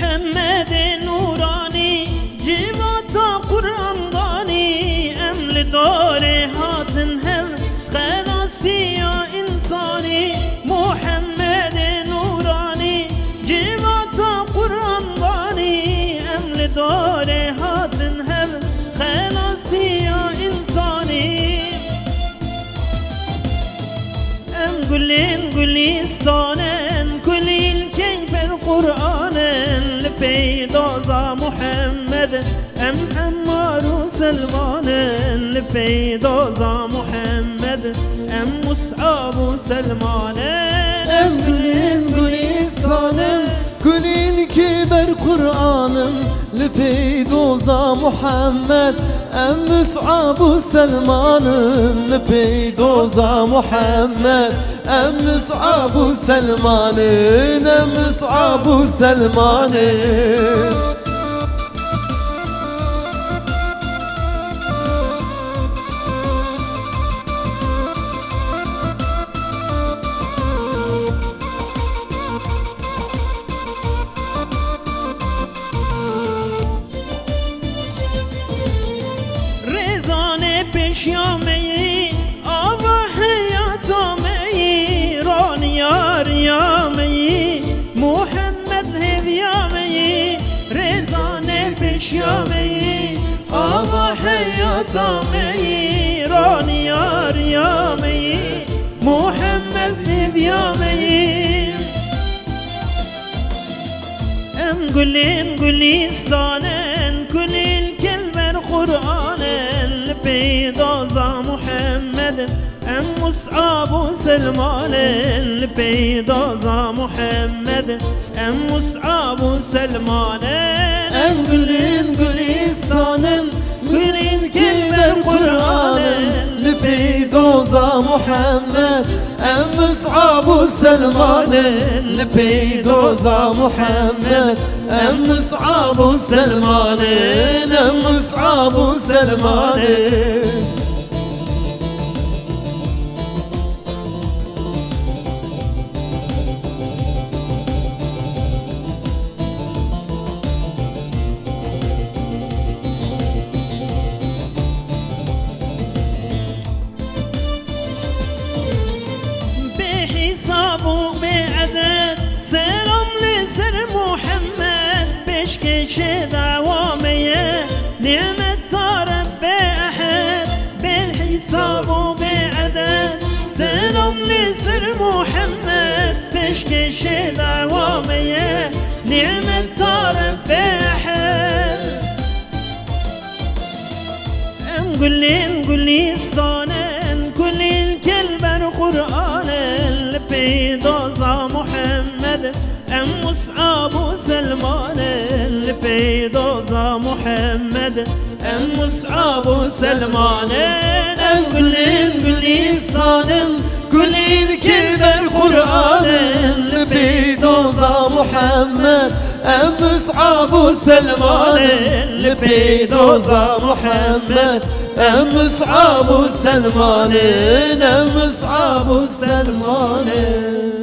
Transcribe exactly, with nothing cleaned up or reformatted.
محمد نورانی جیواتا قرآن دانی امل داره هاتن هر خلاصی یا انسانی محمد نورانی جیواتا قرآن دانی امل داره هاتن هر خلاصی یا انسانی ام گلین گلیستانن کلیل کیف القرآن لپیدازا محمد ام عمار و سلمان لپیدازا محمد ام مصعب و سلمان ام گلین گلیستانن کلیل کیف القرآن لپیدازا محمد ام مصعب و سلمان لپیدازا محمد ام مصعب و سلمان ام مصعب و سلمان پیشیامی آوا حیاتامی رانیار یامی محمد هویامی رضان پیشیامی آوا حیاتامی رانیار یامی محمد هویامی ام گلین گلیستانن کلیل کلمر قرآنن لپیدازا محمد ام مصعب و سلمان لپیدازا محمد ام مصعب و سلمان ام گلین گلیستانن کلیل کلمر قرآنن لپیدازا محمد ام مصعب و سلمان لپیدازا محمد ام مصعب و سلمان ام مصعب و سلمان حساب و بعدد سلام لسر محمد بشكش دعوامية نعمة رب أحد بالحساب و بعدد سلام لسر محمد بشكش دعوامية نعمة رب أحد ام قلين قليستانن كل الكلب القرآن لپیدازا محمد ام مصعب و سلمان لپیدازا محمد ام مصعب و سلمان ام گلین گلیستانن کلیل کیف القرآن لپیدازا محمد ام مصعب و سلمان لپیدازا محمد ام مصعب و سلمان ام مصعب و سلمان